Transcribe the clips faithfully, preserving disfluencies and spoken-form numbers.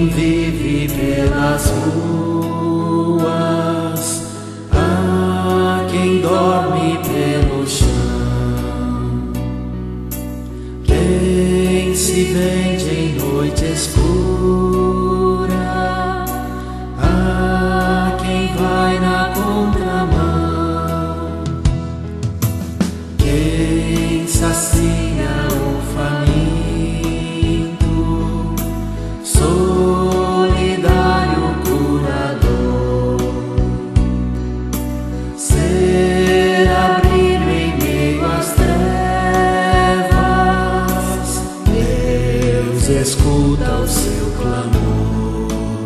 quem vive pelas ruas, a quem dorme pelo chão, quem se vende em noite escura, a quem vai na contramão, quem sacia o faminto, solidário curador, ser abrigo em meio às trevas, Deus escuta o seu clamor.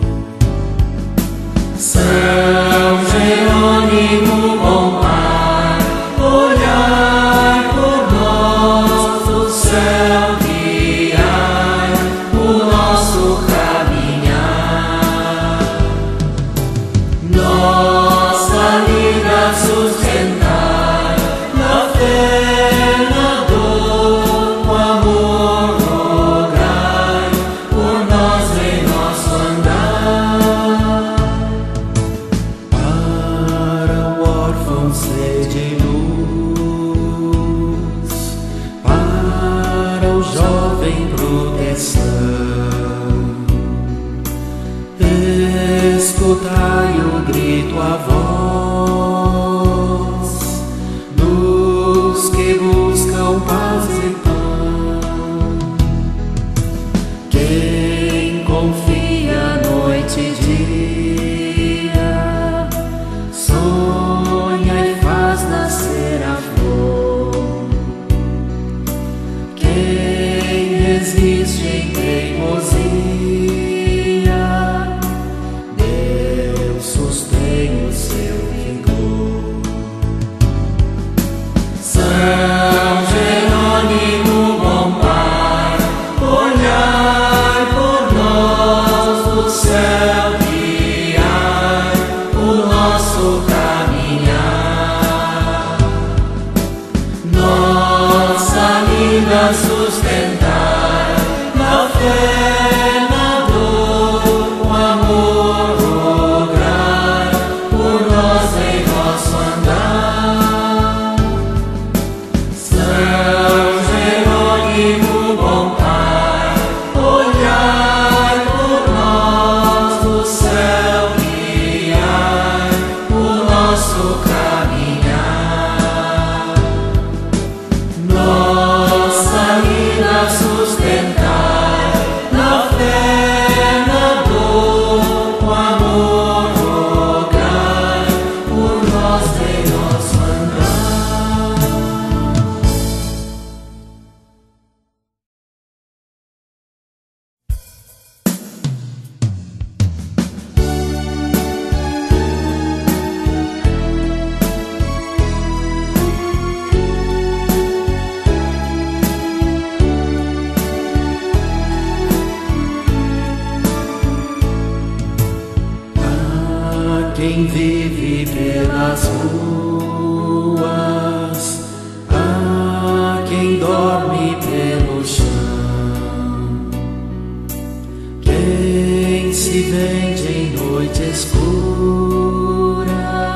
São Jerônimo, bom Pai, olhai por nós do céu, guiai o nosso caminhar, nossa vida sustentai, na fé, na dor, com amor rogai por nós em nosso andar. Para o órfão sede e luz, para o jovem proteção, escutai o grito, a voz dos que buscam paz e pão, quem confia noite e dia, sonha e faz nascer a flor, quem resiste em teimosia, Deus sustém o seu vigor. São Jerônimo, bom Pai, olhai por nós do céu, guiai o nosso caminhar, nossa vida sustentai, na fé, na dor, com amor rogai por nós em nosso andar. São Jerônimo, bom Pai, olhai por nós do céu, guiai o nosso caminhar, nossa vida sustentai, na fé, na dor, com amor rogai por nós em nosso andar. A quem vive pelas ruas, a quem dorme pelo chão, quem se vende em noite escura,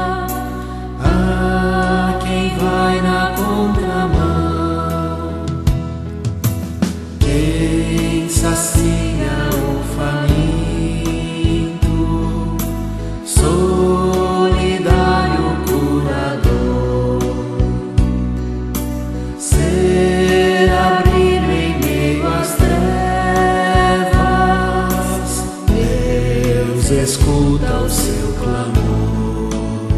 a quem vai na contramão, quem sacia o faminto, solidário curador, ser abrigo em meio às trevas, Deus escuta o seu clamor.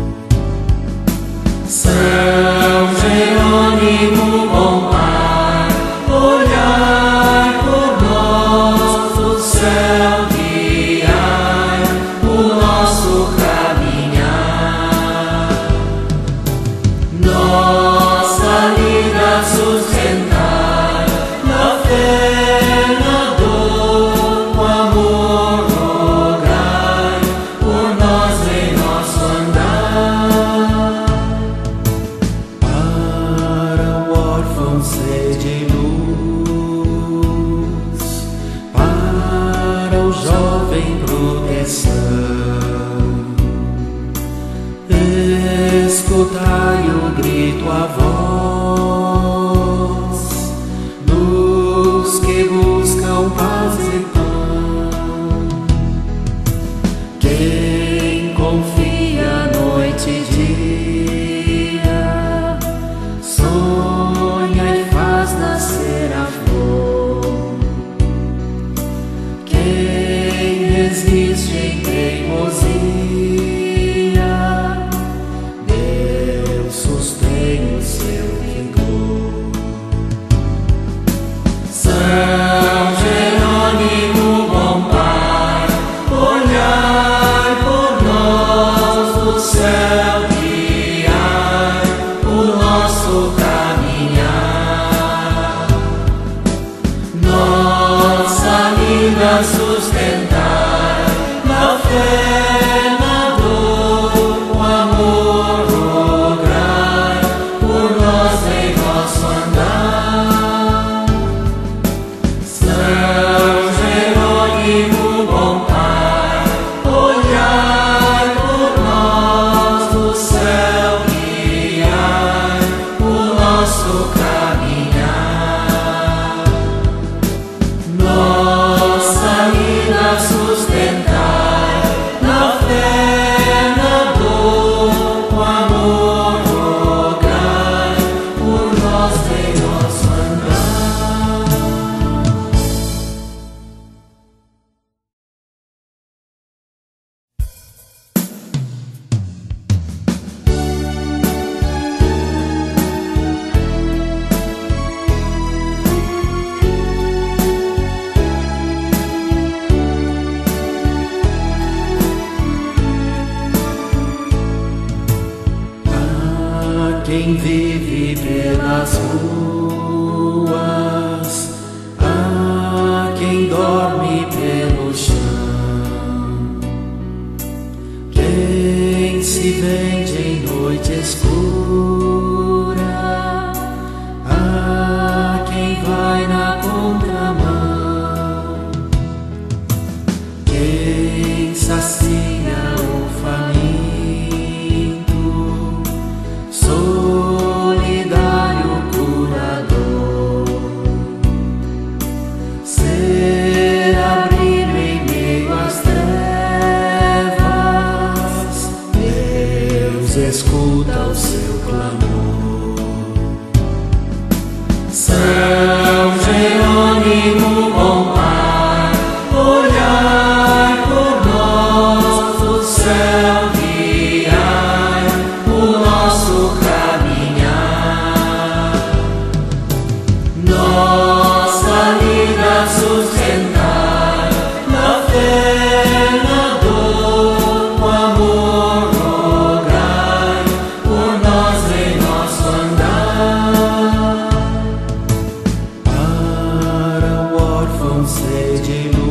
São Jerônimo, bom Pai, olhai por nós do céu, guiai o nosso caminhar, nossa vida sustentai, na fé, na dor, com amor rogai por nós em nosso andar. Para o órfão escutai o grito, a voz dos que buscam paz e pão. Quem confia noite e dia, sonha e faz nascer a flor. Quem resiste em teimosia, Deus sustém o seu vigor. São Jerônimo, bom Pai, olhai por nós do céu, guiai o nosso caminhar, nossa vida sustentai na fé, na dor, o amor lograi por nós em nosso andar. São Jerônimo, bom Pai, olhai por nós do céu, guiai o nosso caminhar, nossa vida sustentai na fé, na dor, o amor lograi por nós em nosso andar. Quem vive pelas ruas, há quem dorme pelo chão, quem se vende em noite escura, há quem vai na contramão, quem sacia o faminto, solidário curador, ser abrigo em meio às trevas, Deus escuta o seu clamor. São Jerônimo, bom Pai, olhai por nós do céu, guiai o nosso caminhar, nossa vida sustentai na fé, na dor, o amor lograi por nós em nosso andar. Para o órfão sede